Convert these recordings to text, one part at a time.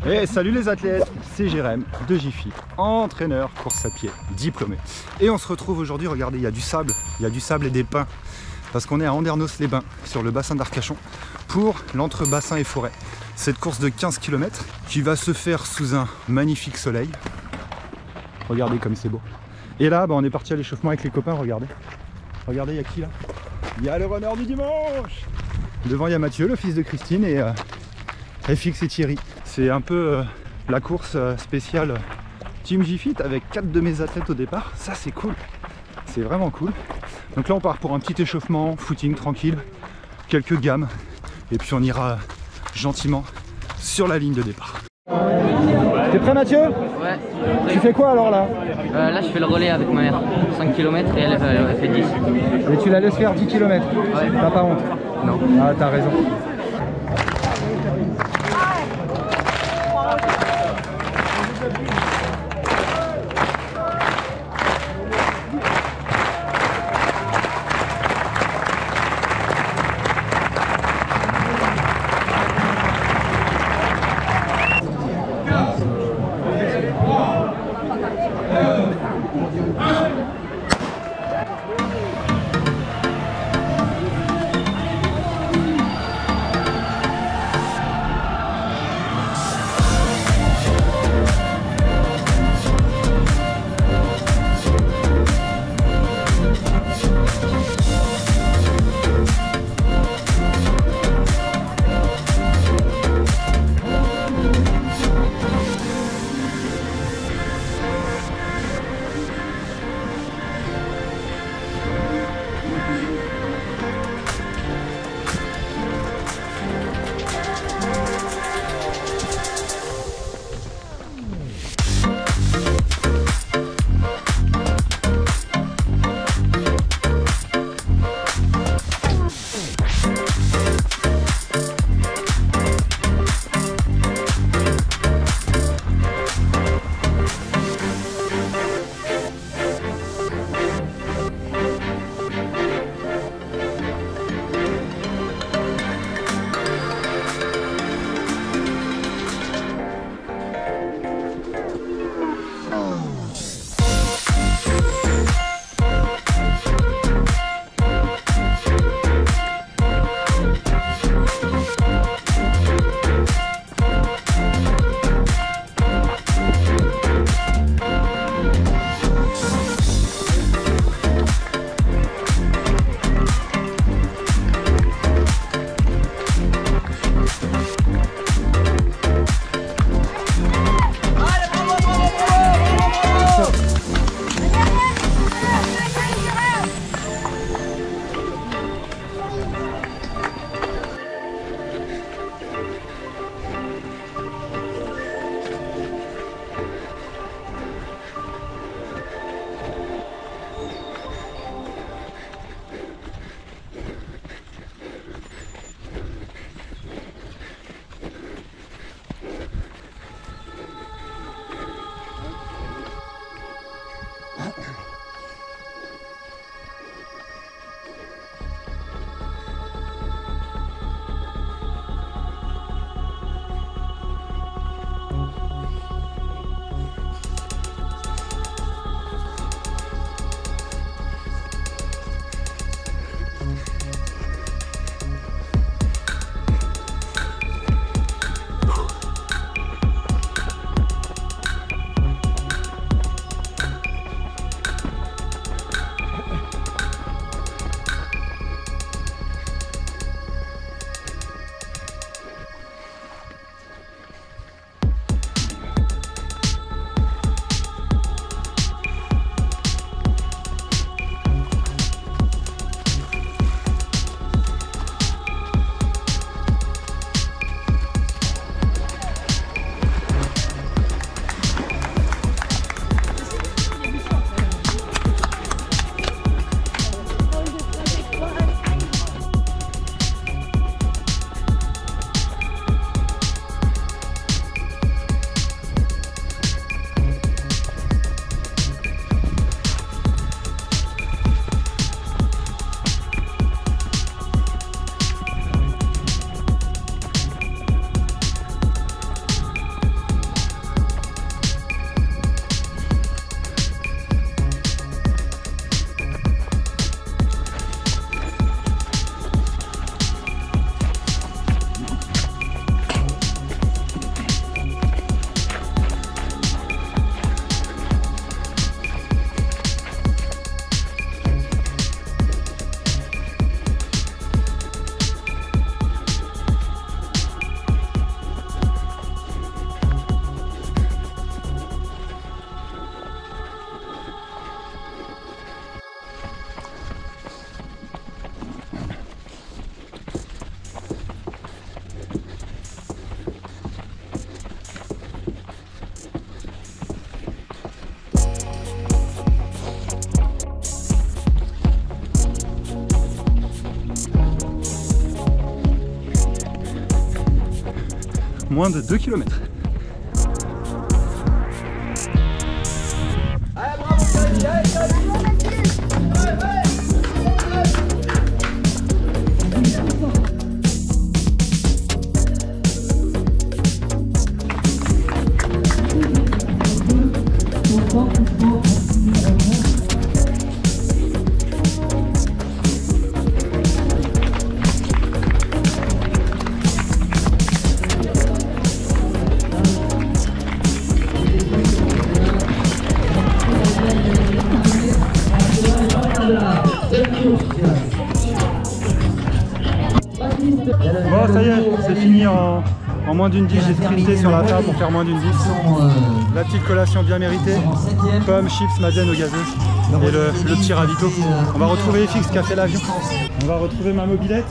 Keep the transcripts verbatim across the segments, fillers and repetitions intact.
Et salut les athlètes, c'est Jérém de Jiffy, entraîneur course à pied diplômé. Et on se retrouve aujourd'hui, regardez, il y a du sable, il y a du sable et des pins. Parce qu'on est à Andernos-les-Bains, sur le bassin d'Arcachon, pour l'entre-bassin et forêt. Cette course de quinze kilomètres qui va se faire sous un magnifique soleil. Regardez comme c'est beau. Et là, bah, on est parti à l'échauffement avec les copains, regardez. Regardez, il y a qui là? Il y a le runner du dimanche. Devant, il y a Mathieu, le fils de Christine, et euh, F X et Thierry. C'est un peu euh, la course euh, spéciale Team J-Fit avec quatre de mes athlètes au départ. Ça, c'est cool. C'est vraiment cool. Donc là, on part pour un petit échauffement, footing tranquille, quelques gammes, et puis on ira gentiment sur la ligne de départ. T'es prêt, Mathieu? Ouais. Tu fais quoi alors là? euh, Là, je fais le relais avec ma mère. cinq kilomètres et elle, elle, elle fait dix. Et tu la laisses faire dix kilomètres? Ouais. T'as pas honte? Non. Ah, t'as raison. moins de deux kilomètres. Bon, ça y est, c'est fini en, en moins d'une dix. J'ai sprinté sur la table pour faire moins d'une dix. La petite collation bien méritée. Pommes, chips, madeleine aux gazeuses. Et le, le petit ravito. On va retrouver F X qui a fait l'avion. On va retrouver ma mobilette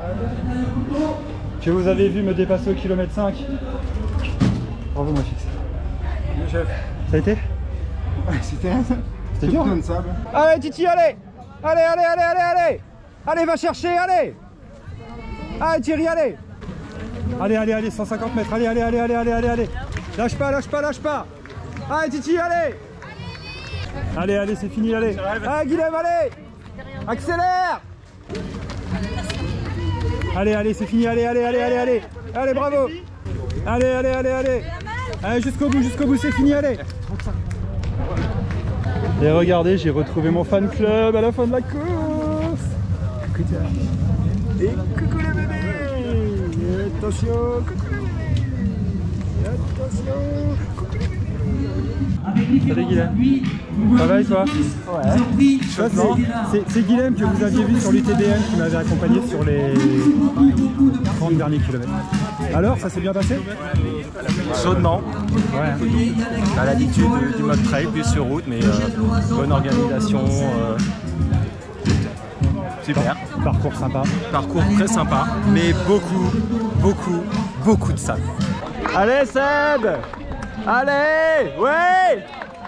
que vous avez vu me dépasser au kilomètre cinq. Bravo mon F X. Le chef. Ça a été? Ouais, c'était C'était dur. plein de sable. Allez Titi, allez. Allez, allez, allez, allez, allez. Allez, va chercher, allez. Allez Thierry, allez. Allez, allez, allez, cent cinquante mètres. Allez, allez, allez, allez, allez, allez, allez. Lâche pas, lâche pas, lâche pas. Allez Titi, allez. Allez, allez, c'est fini, allez. Allez Guilhem, allez. Accélère. Allez, allez, c'est fini, allez, allez, allez, allez, allez. Allez, bravo. Allez, allez, allez, allez. Allez, jusqu'au bout, jusqu'au bout, c'est fini, allez. Et regardez, j'ai retrouvé mon fan club à la fin de la course. Et coucou les bébés. Attention, coucou les bébés. Attention, coucou les bébés. Salut Guilhem. Ça va et toi? Ouais. Ça, c'est Guilhem que vous aviez vu sur l'U T B M qui m'avait accompagné sur les trente derniers kilomètres. Alors, ça s'est bien passé? Chaudement. Ouais. À l'habitude du mode trail, plus sur route, mais euh, bonne organisation. Euh, super. Parcours sympa. Parcours très sympa, mais beaucoup, beaucoup, beaucoup de sable. Allez Seb. Allez. Ouais.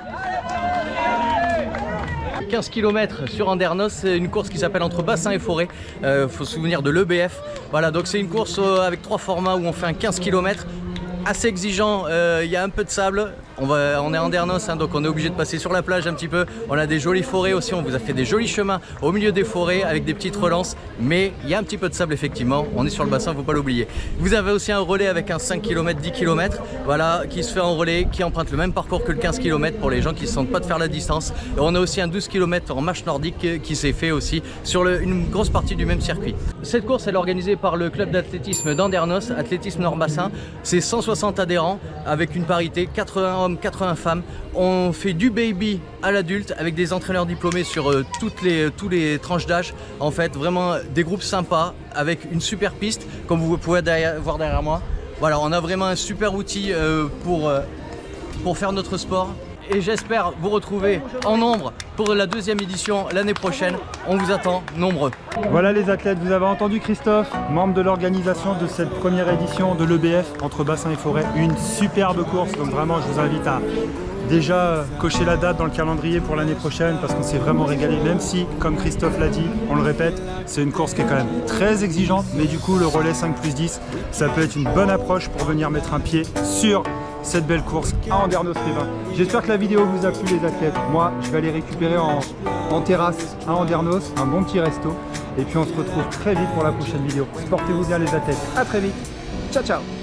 quinze kilomètres sur Andernos, c'est une course qui s'appelle Entre Bassin et Forêt. Il euh, faut se souvenir de l'E B F. Voilà, donc c'est une course euh, avec trois formats où on fait un quinze kilomètres. Assez exigeant, il euh, y a un peu de sable, on, va, on est à Andernos, hein, donc on est obligé de passer sur la plage un petit peu. On a des jolies forêts aussi, on vous a fait des jolis chemins au milieu des forêts avec des petites relances, mais il y a un petit peu de sable effectivement, on est sur le bassin, il ne faut pas l'oublier. Vous avez aussi un relais avec un cinq kilomètres, dix kilomètres, voilà, qui se fait en relais, qui emprunte le même parcours que le quinze kilomètres pour les gens qui ne se sentent pas de faire la distance. Et on a aussi un douze kilomètres en marche nordique qui s'est fait aussi sur le, une grosse partie du même circuit. Cette course elle est organisée par le club d'athlétisme d'Andernos, Athlétisme Nord-Bassin, c'est cent soixante adhérents avec une parité, quatre-vingts hommes, quatre-vingts femmes. On fait du baby à l'adulte avec des entraîneurs diplômés sur euh, toutes les, tous les tranches d'âge. En fait, vraiment des groupes sympas avec une super piste comme vous pouvez derrière, voir derrière moi. Voilà, on a vraiment un super outil euh, pour, euh, pour faire notre sport. Et j'espère vous retrouver en nombre pour la deuxième édition l'année prochaine. On vous attend nombreux. Voilà les athlètes, vous avez entendu Christophe, membre de l'organisation de cette première édition de l'E B F Entre Bassin et Forêt. Une superbe course, donc vraiment je vous invite à déjà cocher la date dans le calendrier pour l'année prochaine parce qu'on s'est vraiment régalé, même si, comme Christophe l'a dit, on le répète, c'est une course qui est quand même très exigeante, mais du coup le relais cinq plus dix, ça peut être une bonne approche pour venir mettre un pied sur cette belle course à Andernos-les-Bains. J'espère que la vidéo vous a plu les athlètes. Moi, je vais aller récupérer en, en terrasse à Andernos, un bon petit resto. Et puis on se retrouve très vite pour la prochaine vidéo. Portez-vous bien les athlètes. À très vite. Ciao, ciao.